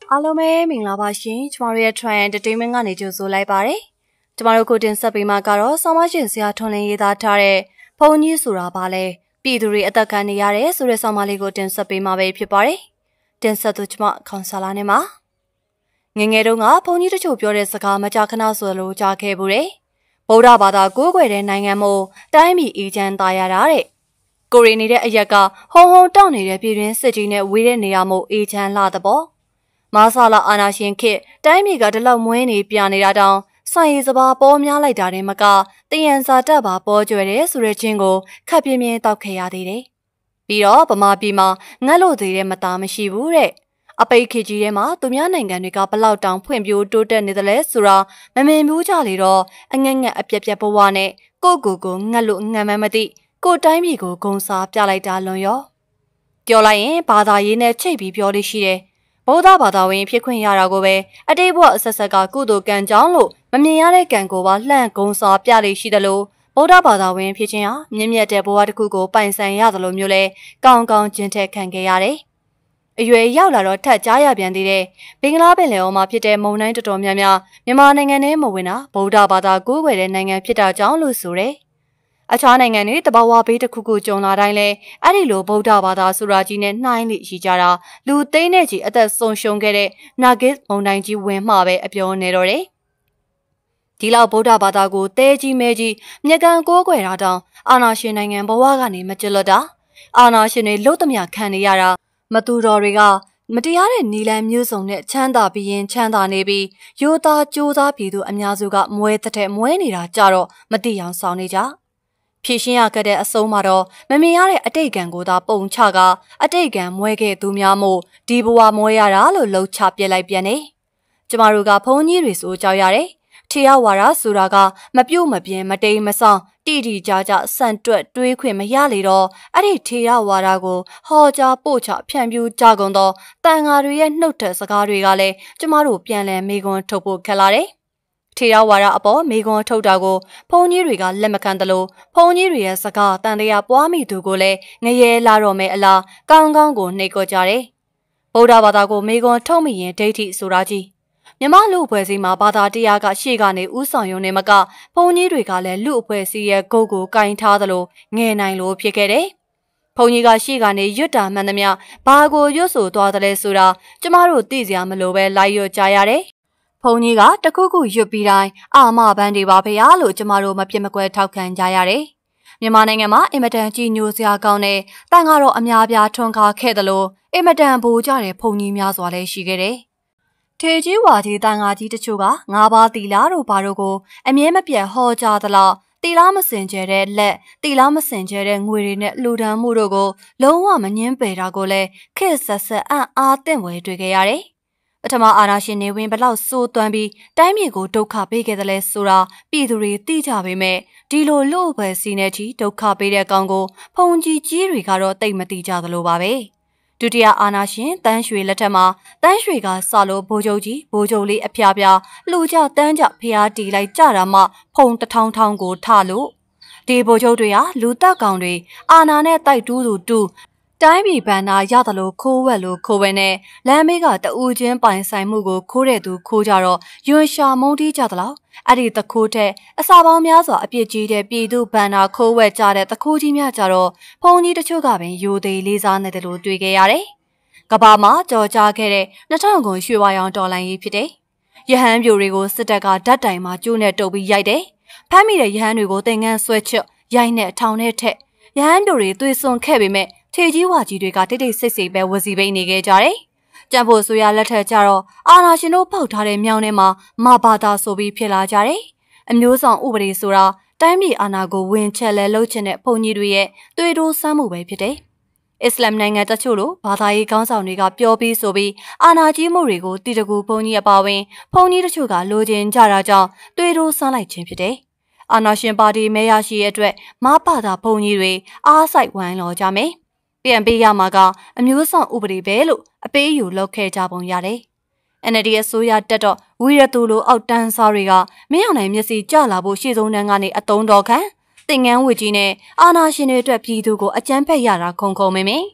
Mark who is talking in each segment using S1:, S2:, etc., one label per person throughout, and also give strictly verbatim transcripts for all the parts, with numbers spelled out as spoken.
S1: အားလုံးပဲမင်္ဂလာပါရှင်ကျမတို့ရဲ့ Trian Entertainment ကနေကြိုဆိုလိုက်ပါတယ်ကျမတို့ကိုတင်ဆက်ပေးမှာကတော့ဆောင်းမရှင်ဆရာထွန်းလင်းရေးသားထားတဲ့ဖုန်ကြီးဆိုတာပါလဲပြည်သူတွေအသက်ခံနေရတဲ့ဆိုတဲ့ဆောင်းမလေးကိုတင်ဆက်ပေးမှာပဲဖြစ်ပါတယ်တင်ဆက်သူကျမခေါင်းဆာလာနဲ့မှာငငယ်တုန်းကဖုန်ကြီးတချို့ပြောတဲ့စကားမကြခဏဆိုလိုကြားခဲ့ဘူးတဲ့ဗုဒ္ဓဘာသာကိုးကွယ်တဲ့နိုင်ငံမို့တိုင်းပြည်အေးချမ်းသာရတာတဲ့ကိုရီနေတဲ့အရက်ကဟုံဟုံတောက်နေတဲ့ပြည်တွင်းစစ်ကြီးနဲ့ဝေးတဲ့နေရာမို့အေးချမ်းလာတဲ့ပေါ့မာဆာလာအာနာရှင်ခေတ်တိုင်းပြည်ကတလောက်မွေးနေပြနေတာတောင်ဆိုင်ရည်စပါပေါ်များလိုက်တာနဲ့မကတယံစာတက်ပါပေါ်ကျွဲတယ်ဆိုတဲ့ချင်းကိုခက်ပြင်းပြင်းတောက်ခဲ့ရသေးတယ်။ပြီးတော့ဗမာပြည်မှာငတ်လို့သေးတဲ့မသားမရှိဘူးတဲ့အပိတ်ခေတ်ကြီးထဲမှာသူများနိုင်ငံတွေကဘလောက်တောင်ဖွံ့ဖြိုးတိုးတက်နေတယ်လဲဆိုတာမမြင်ဘူးကြလေတော့အငက်ငက်အပြက်ပြက်ဘဝနဲ့ကိုကိုကိုငတ်လို့ငတ်မှန်းမသိကိုတိုင်းပြည်ကိုဂုံစားပြလိုက်တာလွန်ရောပြောလိုက်ရင်ဘာသာရေးနဲ့ချိတ်ပြီးပြောလို့ရှိတယ်ဗုဒ္ဓဘာသာဝင်ဖြစ်ခွင့်ရတာကိုပဲအတိတ်ဘဝအဆက်ဆက်ကကုသိုလ်ကံကြောင်းလို့မမြင်ရတဲ့ကံကိုပါလှန့်ဂုံစားပြလိရှိတယ်လို့ဗုဒ္ဓဘာသာဝင်ဖြစ်ခြင်းဟာမြင့်မြတ်တဲ့ဘဝတစ်ခုကိုပိုင်ဆိုင်ရသလိုမျိုးလဲကောင်းကောင်းကျင့်ထက်ခံခဲ့ရတယ်။အရွယ်ရောက်လာတော့ထက်ကြားရပြန်သေးတဲ့ဘင်္ဂလားပင်လယ်အော်မှာဖြစ်တဲ့မုန်တိုင်းတော်တော်များများမြန်မာနိုင်ငံထဲမှာဝင်တာဗုဒ္ဓဘာသာကိုးကွယ်တဲ့နိုင်ငံဖြစ်တာကြောင့်လို့ဆိုတယ်။အခြားနိုင်ငံတွေတဘာဝဘေးတစ်ခုခုကြုံလာတိုင်းလဲအဲ့ဒီလိုဗုဒ္ဓဘာသာဆိုတာကြီးနဲ့နှိုင်းလိရှိကြတာလူသိန်းနဲ့ကြီးအသက်ဆုံးရှုံးခဲ့တဲ့နာဂစ်မုန်တိုင်းကြီးဝင်မှပဲအပြောနေတော့တယ်ဒီလောက်ဗုဒ္ဓဘာသာကိုတဲကြီးမဲကြီးမြက်ကန်ကိုးကွယ်တာတောင်အာနာရှင်နိုင်ငံဘဝကနေမကျွလွတ်တာအာနာရှင်တွေလုတ်သမျှခံနေရတာမတူတော်တွေကမတရားတဲ့နီလန်မျိုးစုံနဲ့ချမ်းသာပြီးရင်ချမ်းသာနေပြီးရိုးသားကြိုးစားပြည်သူအများစုကမွဲတဲ့မွဲနေတာကြတော့မတိအောင်ဆောင်နေကြဖြည့်ရှင်းရခဲ့တဲ့အဆုံးမှာတော့မမြင်ရတဲ့အတိတ်ကံကိုသာပုံချကအတိတ်ကံမွဲခဲ့သူများမို့ဒီဘဝမွဲရတာလို့လှုပ်ချပြလိုက်ပြန်နေကျမတို့ကဘုန်းကြီးတွေဆိုကြောက်ရတယ်ထေရဝါဒဆိုတာကမပြုတ်မပြင်းမတိမ်မဆောင်တိတိကျကျစံတွက်တွေးခွင့်မရလေတော့အဲ့ဒီထေရဝါဒကိုဟောကြားပို့ချဖြန့်ဖြူးကြကုန်သောတန်ဃာတွေရဲ့နှုတ်ထစကားတွေကလည်းကျမတို့ပြန်လည်မေခွန်းထုတ်ဖို့ခက်လာတယ်ထေရဝါဒအပေါ်မေခွန်းထုတ်တာကိုဘုန်းကြီးတွေကလက်မခံသလိုဘုန်းကြီးတွေရဲ့စကားတန်တရားပွားမိသူကိုလည်းငရဲလာတော့မယ်အလားကောင်းကောင်းကိုနှိပ်ကောကြတယ်ဗုဒ္ဓဘာသာကိုမေခွန်းထုတ်မိရင်ဒိဋ္ဌိဆိုတာကြီးမြမလူအဖွဲ့အစည်းမှာဘာသာတရားကရှေ့ကနေဥဆောင်ရုံနဲ့မကဘုန်းကြီးတွေကလည်းလူအဖွဲ့အစည်းရဲ့ဂုတ်ကိုကင်ထားသလိုငဲနိုင်လို့ဖြစ်ခဲ့တယ်။ဘုန်းကြီးကရှေ့ကနေရွတ်တာမှန်သမျှဘာကိုရွတ်ဆိုသွားတယ်လဲဆိုတာကျမတို့သိစရာမလိုပဲလိုက်ရွတ်ကြရတယ်။ဘုန်းကြီးကတခုခုရွတ်ပြီးတိုင်းအာမဘန်းတွေပါဖေရလို့ကျမတို့မပြတ်မကွဲထောက်ခံကြရတယ်။မြန်မာနိုင်ငံမှာအင်မတန်ကြီးညိုစရာကောင်းတဲ့တန်ကတော့အများပြားထွန်းကားခဲ့တယ်လို့အင်မတန်ဘူကြတဲ့ဘုန်းကြီးများစွာလည်းရှိခဲ့တယ်။ထေကြီးဝါကြီးတန်ဃာကြီးတချို့ကငါးပါးတီလာတို့ဘာတို့ကိုအမြဲမပြတ်ဟောကြားသလောက်တီလာမစင်ကြဲတဲ့လက်တီလာမစင်ကြဲတဲ့ငွေတွေနဲ့လူဒန်းမှုတို့ကိုလုံးဝမငင်းပယ်တာကိုလည်းခေတ်ဆက်ဆက်အံ့အားသင့်ဝဲတွေ့ခဲ့ရတယ်။ပထမအာဏာရှင်နေဝင်ဘလောက်စိုးသွမ်းပြီးတိုင်းပြည်ကိုဒုက္ခပေးခဲ့တယ်လဲဆိုတာပြည်သူတွေသိကြပေမဲ့ဒီလိုလူ့ဘယ်စီနဲ့ကြီးဒုက္ခပေးတဲ့ကောင်ကိုဖုန်ကြီးကြီးတွေကတော့တိတ်မသိကြသလိုပါပဲ။ဒုတိယအာဏာရှင်တန်းရွှေလက်ထက်မှာတန်းရွှေကစလို့ဘိုးချုပ်ကြီးဘိုးချုပ်လေးအဖျားဖျားလူကြတန်းကြဖျားတီလိုက်ကြတာမှဖုံတထောင်ထောင်ကိုထလို့ဒီဘိုးချုပ်တွေဟာလူတက်ကောင်တွေအာဏာနဲ့တိုက်တူးသူတူတိုင်းပြည်ဗန္နာရသလိုခိုးဝက်လို့ခိုးဝဲနဲ့လမ်းမေးကတူးချင်းပိုင်ဆိုင်မှုကိုခိုးတဲ့သူခိုးကြတော့ယွန်ရှာမုန်းတီးကြသလားအဲ့ဒီတခိုးတဲ့အစာပေါင်းများစွာအပြစ်ကြီးတဲ့ပြည်သူဗန္နာခိုးဝက်ကြတဲ့တခိုးကြီးများကြတော့ဘုံကြီးတချို့ကပင်ယူသေးလေးစားနေတယ်လို့တွေ့ခဲ့ရတယ်။ကဘာမှာကြော်ကြားခဲ့တဲ့နှစ်ထောင်ခုရွှေဝါရောင်တော်လိုင်းကြီးဖြစ်တယ်။ရဟန်းပြိုတွေကိုစစ်တပ်ကဓာတ်တိုင်မှာကျိုးနဲ့တုပ်ပြီးရိုက်တယ်။ဖမ်းမိတဲ့ရဟန်းတွေကိုတင်ငန်းဆွဲချွတ်ရိုက်နဲ့ထောင်နဲ့ထက်ရဟန်းပြိုတွေသွေးစွန်ခဲ့ပေမဲ့ထေကြီးဝါကြီးတွေကတိတ်တိတ်ဆိတ်ဆိတ်ပဲဝစီပိန်နေခဲ့ကြတယ်။ကြံဖို့ဆိုရလက်ထက်ကြတော့အာနာရှင်တို့ဖောက်ထားတဲ့မြောင်းထဲမှာမဘာသာဆိုပြီးဖြစ်လာကြတယ်။အမျိုးဆောင်ဥပဒေဆိုတာတိုင်းပြည်အာဏာကိုဝင်ချက်လဲလှုပ်ချင်တဲ့ဘုံကြီးတွေရဲ့သွေးတိုးစမ်းမှုပဲဖြစ်တယ်။အစ္စလာမ်နိုင်ငံတချို့လိုဘာသာရေးခေါင်းဆောင်တွေကပြောပြီးဆိုပြီးအာဏာကြီးမှုတွေကိုတီတကူဘုံကြီးအပါဝင်ဘုံကြီးတချို့ကလိုချင်ကြတာကြောင့်သွေးတိုးစမ်းလိုက်ခြင်းဖြစ်တယ်။အာဏာရှင်ပါတီမဲရရှိရဲ့အတွက်မဘာသာဘုံကြီးတွေအားစိုက်ဝိုင်းလော်ကြမယ်။ပြန်ပေးရမှာကအမျိုးဆောင်ဥပဒေပဲလို့အပေးယူလုပ်ခဲ့ကြပုံရတယ်။ N L D အစိုးရတက်တော့ဝီရသူလိုအောက်တန်းစားတွေကမင်းအောင်နိုင်မျက်စိကျလာဖို့ရှေ့ဆုံးတန်းကနေအတုံးတော်ခံတင်ငန်းဝစ်ကြီးနဲ့အာနာရှင်တွေအတွက်ပြည်သူကိုအကြမ်းဖက်ရတာခုံခုံမင်းမင်း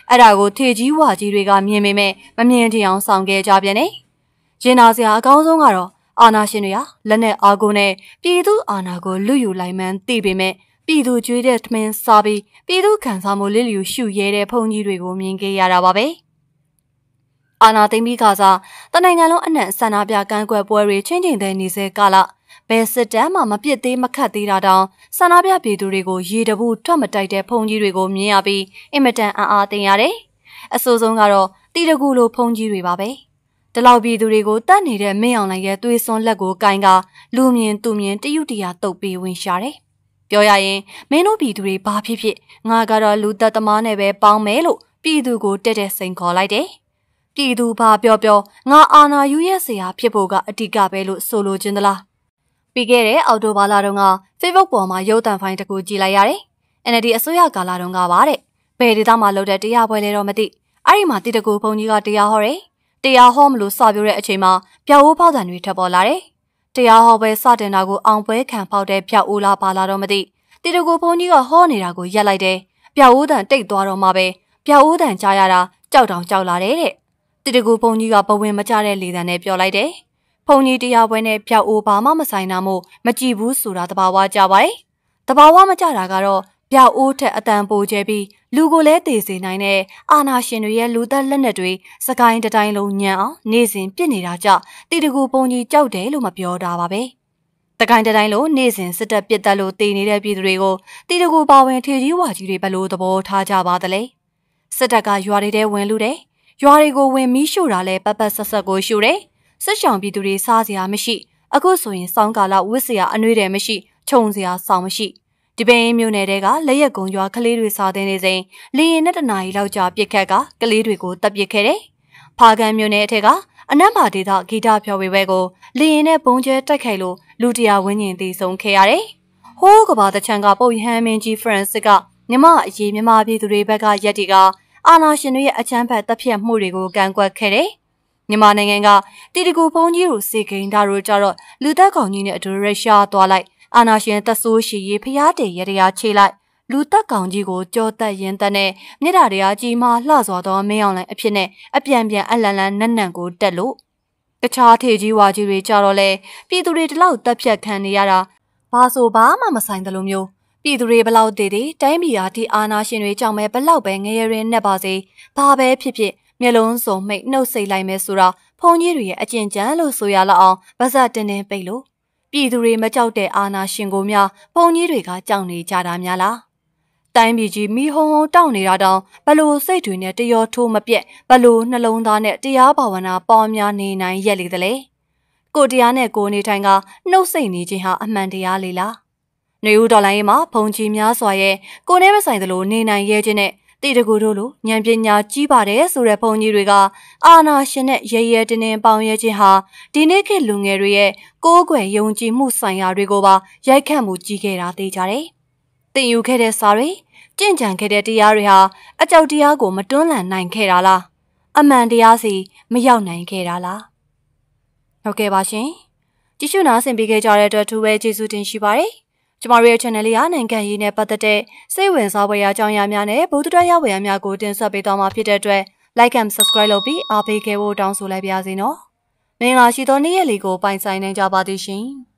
S1: အဲ့ဒါကိုထေကြီးဝါကြီးတွေကမြင်ပေမဲ့မမြင်ထင်အောင်ဆောင်ခဲ့ကြပြန်နေရင်နာစရာအကောင်းဆုံးကတော့အာနာရှင်တွေဟာလက်နဲ့အာကိုနဲ့ပြည်သူအာနာကိုလူယူလိုက်မှန်းသိပေမဲ့ပြည်သူကြွေးတဲ့ထမင်းစားပြီးပြည်သူခံစားမှုလစ်လျူရှုရဲတဲ့ဖုန်ကြီးတွေကိုမြင်ခဲ့ရတာပါပဲအာနာသိမ့်ပြီးခါစားတနိုင်ငံလုံးအနှံ့ဆန္ဒပြကန့်ကွက်ပွဲတွေချင်းချင်းတဲ့နေစေကာလဘယ်စစ်တမ်းမှမပြစ်သေးမခတ်သေးတာတောင်ဆန္ဒပြပြည်သူတွေကိုရေတဘူးထွက်မတိုက်တဲ့ဖုန်ကြီးတွေကိုမြင်ရပြီးအင်မတန်အံ့အားသင့်ရတယ်အဆိုးဆုံးကတော့တီတကူလိုဖုန်ကြီးတွေပါပဲဒီလောက်ပြည်သူတွေကိုတတ်နေတဲ့မင်းအောင်လိုက်ရဲ့သွေးစွန်းလက်ကိုကင်ကလူမြင်သူမြင်တရုတ်တရာတုတ်ပြီးဝင်ရှာတယ်ပြောရရင်မင်းတို့ပြည်သူတွေဘာဖြစ်ဖြစ်ငါကတော့လူသက်သမားနဲ့ပဲပေါင်းမယ်လို့ပြည်သူကိုတက်တက်စိန်ခေါ်လိုက်တယ်ပြည်သူဘာပြောပြောငါအာနာယူရဲ့ဆရာဖြစ်ဖို့ကအဓိကပဲလို့ဆိုလိုချင်သလားပြီးခဲ့တဲ့အော်တိုဘာလတုန်းက Facebook ပေါ်မှာရုပ်သံဖိုင်တစ်ခုကြည့်လိုက်ရတယ်။ အန် အယ်လ် ဒီ အစိုးရကာလတုန်းကပါတဲ့။ဘယ်ဒေသမှာလုပ်တဲ့တရားပွဲလဲတော့မသိ။အဲ့ဒီမှာတိတကူဘုံကြီးကတရားဟောတယ်။တရားဟောမလို့စပြောတဲ့အချိန်မှာပြောက်အိုးဖောက်တံတွေထပ်ပေါ်လာတယ်။တရားဟောပွဲစတင်တာကိုအောင်ပွဲခံဖောက်တဲ့ပြောက်အိုးလားပါလာတော့မသိ။တိတကူဘုံကြီးကဟောနေတာကိုရက်လိုက်တယ်။ပြောက်အိုးတံတိတ်သွားတော့မှပဲပြောက်အိုးတံကြားရတာကြောက်တောင်ကြောက်လာတယ်တဲ့။တိတကူဘုံကြီးကဘဝင်မကြတဲ့လေတံနဲ့ပြောလိုက်တယ်။ဖုန်ကြီးတရားပွဲနဲ့ပြောက်အိုးဘာမှမဆိုင်တာမို့မကြည့်ဘူးဆိုတာတဘာဝကြပါတယ်။တဘာဝမကြတာကတော့ပြောက်အိုးထက်အတန်ပိုကျဲပြီးလူကိုလည်းသေစေနိုင်တဲ့အာနာရှင်တွေရဲ့လူသက်လက်နက်တွေစကိုင်းတိုင်းလုံးညံအောင်နေစဉ်ပြစ်နေတာကြောင့်တီတကူပုံကြီးကြောက်တယ်လို့မပြောတာပါပဲ။တကိုင်းတိုင်းလုံးနေစဉ်စစ်တပ်ပစ်တက်လို့တည်နေတဲ့ပြည်သူတွေကိုတီတကူပါဝင်ထေကြီးဝါကြီးတွေဘယ်လိုသဘောထားကြပါသလဲ။စစ်တပ်ကရွာတွေထဲဝင်လူတယ်။ရွာတွေကိုဝင်မီးရှို့တာလဲပတ်ပတ်ဆက်ဆက်ကိုရှို့တယ်။စစ်ဆောင်ပြည်သူတွေစားစရာမရှိအခုဆိုရင်စောင်းကာလဝစ်စရာအနှွေးတယ်မရှိခြုံစရာဆောင်မရှိဒီပင်မျိုးနယ်တွေကလက်ရက်ကုံရွာကလေးတွေစားတဲ့နေစဉ်လေရင်နဲ့တနာရီလောက်ကြာပြစ်ခတ်ကကလေးတွေကိုတပ်ပစ်ခဲ့တယ်။ဖာကန်မျိုးနယ်အထက်ကအနက်ပါဒေသဂီတဖြော်ဝေပွဲကိုလေရင်နဲ့ပုံကျဲတိုက်ခိုက်လို့လူတရာဝင်းကျင်တည်ဆုံခဲ့ရတယ်။ဟိုးကဘာတချံကပုတ်ဟမ်းမင်းကြီးဖရန့်စစ်ကမြမအရေးမြမပြည်သူတွေဘက်ကရက်တီကအာနာရှင်တွေရဲ့အချမ်းဖက်တပ်ဖြတ်မှုတွေကိုကန့်ကွက်ခဲ့တယ်။မြန်မာနိုင်ငံကတီတကူဖုန်းကြီးကိုစေကိန်းဒါတို့ကြတော့လူသက်ကောင်ကြီးနဲ့အတူရုရှားသွားလိုက်အာနာရှင်သက်ဆိုးရှိရေးဖျားတည်ရတရားချေလိုက်လူသက်ကောင်ကြီးကိုကြောတက်ရင်တက်နဲ့မြစ်တာတရားကြီးမှလှစွာသောမင်းအောင်လိုင်းအဖြစ်နဲ့အပြန်ပြန်အလန်လန်နက်နန်ကိုတက်လို့တခြားထေကြီးဝါကြီးတွေကြတော့လဲပြည်သူတွေတလောက်တက်ဖြတ်ခံနေရတာဘာဆိုဘာမှမဆိုင်တယ်လို့မျိုးပြည်သူတွေဘလောက်တည်တည်တိုင်းပြည်အားဒီအာနာရှင်တွေကြောင့်ပဲဘလောက်ပဲငရဲရင်းနဲ့ပါစေဘာပဲဖြစ်ဖြစ်မျက်လုံးစုံမိတ်နှုတ်ဆက်လိုက်မယ်ဆိုတာဖုန်ကြီးတွေရဲ့အကျင့်ကြံလို့ဆိုရလောက်အောင်ဗဇက်တင်းတင်းပိတ်လို့ပြည်သူတွေမကြောက်တဲ့အာနာရှင်ကိုများဖုန်ကြီးတွေကကြောက်နေကြတာများလားတိုင်းပြည်ကြီးမိဟုံဟုံတောက်နေတာတောင်ဘလို့စိတ်တွေနဲ့တရောထိုးမပြက်ဘလို့နှလုံးသားနဲ့တရားဘာဝနာပေါင်းများနေနိုင်ရက်လေသလဲကိုတရားနဲ့ကိုနေထိုင်ကနှုတ်ဆက်နေခြင်းဟာအမှန်တရားလေလားနေဦးတော်လိုင်းမှာဖုန်ကြီးများစွာရဲ့ကိုနဲ့မဆိုင်သလိုနေနိုင်ရဲ့ခြင်းနဲ့တီတကူတို့လိုဉာဏ်ပညာကြီးပါတယ်ဆိုတဲ့ဘုန်းကြီးတွေကအာနာရှင်နဲ့ရဲရဲတင်းတင်းပေါင်းရဲခြင်းဟာဒီနေ့ခေတ်လူငယ်တွေရဲ့ကိုးကွယ်ယုံကြည်မှုဆိုင်ရာတွေကိုပါရိုက်ခတ်မှုကြီးခဲ့တာသိကြတယ်။တင်ယူခဲ့တဲ့စာတွေကြင့်ကြံခဲ့တဲ့တရားတွေဟာအကြောက်တရားကိုမတွန်းလှန်နိုင်ခဲ့တာလားအမှန်တရားစီမရောက်နိုင်ခဲ့တာလားဟုတ်ကဲ့ပါရှင်ကြည့်ရှုနာဆင်ပေးခဲ့ကြတဲ့အတွက်ထူးပဲကျေးဇူးတင်ရှိပါတယ်ကျမတို့ရဲ့ channel လေးကနိုင်ငံရေးနဲ့ပတ်သက်တဲ့စိတ်ဝင်စားဖွယ်ရာအကြောင်းအရာများနဲ့ဗုဒ္ဓတရားဝေယံများကိုတင်ဆက်ပေးသွားမှာဖြစ်တဲ့အတွက် like and subscribe လုပ်ပြီးအားပေးခဲ့ဖို့တောင်းဆိုလိုက်ပါရစေနော်။မင်္ဂလာရှိသောနေ့ရက်လေးကိုပိုင်ဆိုင်နိုင်ကြပါသည်ရှင်။